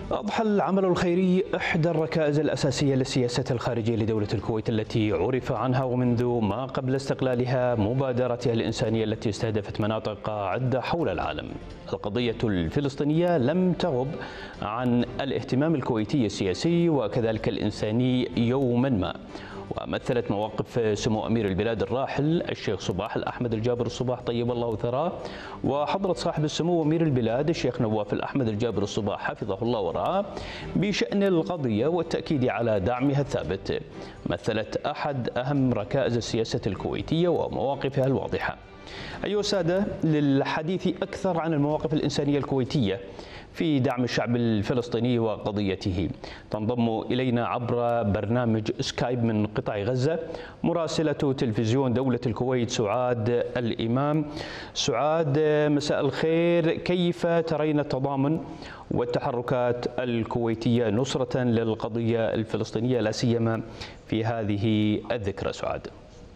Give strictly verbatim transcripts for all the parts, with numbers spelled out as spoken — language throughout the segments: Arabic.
أضحى العمل الخيري إحدى الركائز الأساسية للسياسة الخارجية لدولة الكويت التي عرف عنها ومنذ ما قبل استقلالها مبادرتها الإنسانية التي استهدفت مناطق عدة حول العالم. القضية الفلسطينية لم تغب عن الاهتمام الكويتي السياسي وكذلك الإنساني يوما ما، ومثلت مواقف سمو أمير البلاد الراحل الشيخ صباح الأحمد الجابر الصباح طيب الله ثراه، وحضرة صاحب السمو أمير البلاد الشيخ نواف الأحمد الجابر الصباح حفظه الله ورعاه بشأن القضية والتأكيد على دعمها الثابت. مثلت أحد أهم ركائز السياسة الكويتية ومواقفها الواضحة. أيها السادة، للحديث أكثر عن المواقف الإنسانية الكويتية في دعم الشعب الفلسطيني وقضيته تنضم إلينا عبر برنامج سكايب من قطاع غزة مراسلة تلفزيون دولة الكويت سعاد الإمام. سعاد، مساء الخير، كيف ترين التضامن والتحركات الكويتية نصرة للقضية الفلسطينية لا سيما في هذه الذكرى؟ سعاد،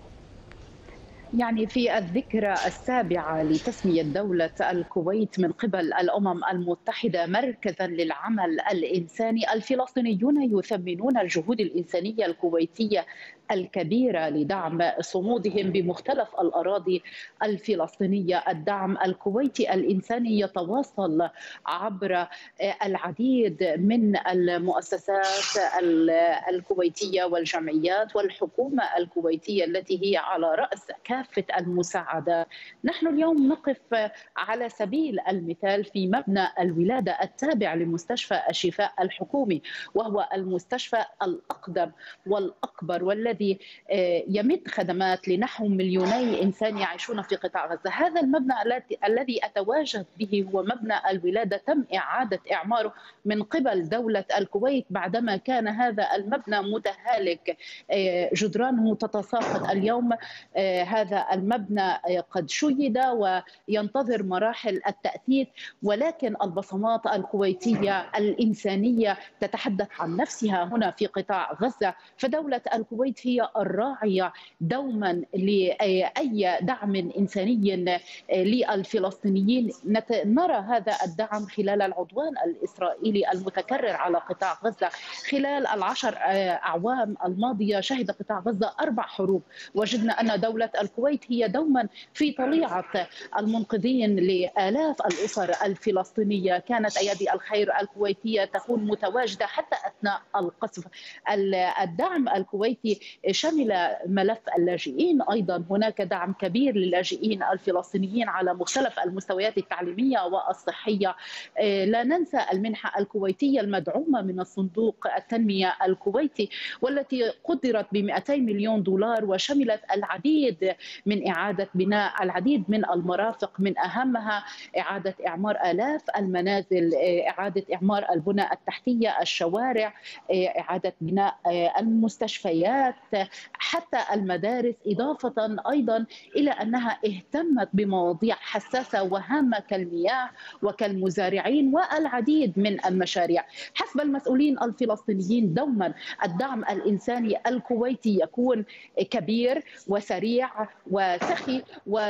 يعني في الذكرى السابعة لتسمية دولة الكويت من قبل الأمم المتحدة مركزا للعمل الإنساني، الفلسطينيون يثمنون الجهود الإنسانية الكويتية الكبيرة لدعم صمودهم بمختلف الأراضي الفلسطينية. الدعم الكويتي الإنساني يتواصل عبر العديد من المؤسسات الكويتية والجمعيات والحكومة الكويتية التي هي على رأس كافة المساعدات. نحن اليوم نقف على سبيل المثال في مبنى الولادة التابع لمستشفى الشفاء الحكومي، وهو المستشفى الأقدم والأكبر والذي يمد خدمات لنحو مليوني إنسان يعيشون في قطاع غزة. هذا المبنى الذي أتواجد به هو مبنى الولادة، تم إعادة إعماره من قبل دولة الكويت بعدما كان هذا المبنى متهالك، جدرانه تتساقط. اليوم هذا المبنى قد شيد وينتظر مراحل التأثيث، ولكن البصمات الكويتية الإنسانية تتحدث عن نفسها هنا في قطاع غزة. فدولة الكويت هي الراعية دوما لأي دعم إنساني للفلسطينيين. نرى هذا الدعم خلال العدوان الإسرائيلي المتكرر على قطاع غزة. خلال العشر أعوام الماضية شهد قطاع غزة أربع حروب. وجدنا أن دولة الكويت هي دوما في طليعة المنقذين لآلاف الأسر الفلسطينية. كانت أيادي الخير الكويتية تكون متواجدة حتى أثناء القصف. الدعم الكويتي شمل ملف اللاجئين، أيضا هناك دعم كبير للاجئين الفلسطينيين على مختلف المستويات التعليمية والصحية. لا ننسى المنحة الكويتية المدعومة من الصندوق التنمية الكويتي والتي قدرت ب مئتي مليون دولار وشملت العديد من إعادة بناء العديد من المرافق، من أهمها إعادة إعمار آلاف المنازل، إعادة إعمار البنى التحتية، الشوارع، إعادة بناء المستشفيات، حتى المدارس، إضافة أيضا إلى أنها اهتمت بمواضيع حساسة وهامة كالمياه وكالمزارعين والعديد من المشاريع. حسب المسؤولين الفلسطينيين دوما الدعم الإنساني الكويتي يكون كبير وسريع وسخي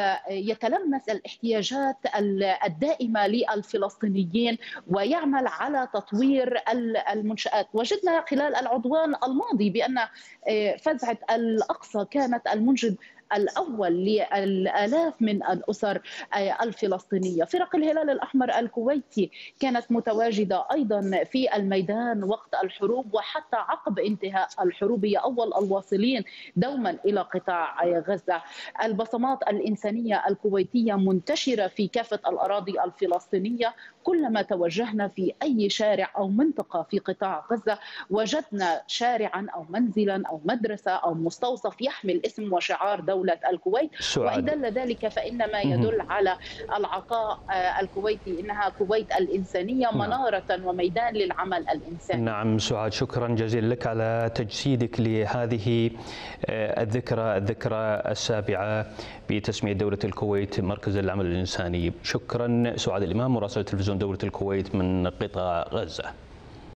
ويتلمس الاحتياجات الدائمة للفلسطينيين ويعمل على تطوير المنشآت. وجدنا خلال العدوان الماضي بأن فزعة الأقصى كانت المنجد الأول للآلاف من الأسر الفلسطينية. فرق الهلال الأحمر الكويتي كانت متواجدة أيضا في الميدان وقت الحروب وحتى عقب انتهاء الحروب، هي أول الواصلين دوما إلى قطاع غزة. البصمات الإنسانية الكويتية منتشرة في كافة الأراضي الفلسطينية. كلما توجهنا في أي شارع أو منطقة في قطاع غزة وجدنا شارعا أو منزلا أو مدرسة أو مستوصف يحمل اسم وشعار دولة الكويت. وإن دل ذلك فإنما يدل على العطاء الكويتي، إنها كويت الإنسانية منارة وميدان للعمل الإنساني. نعم سعاد، شكرا جزيلا لك على تجسيدك لهذه الذكرى الذكرى السابعة بتسمية دولة الكويت مركز العمل الإنساني. شكرا سعاد الإمام مراسلة تلفزيون دولة الكويت من قطاع غزة.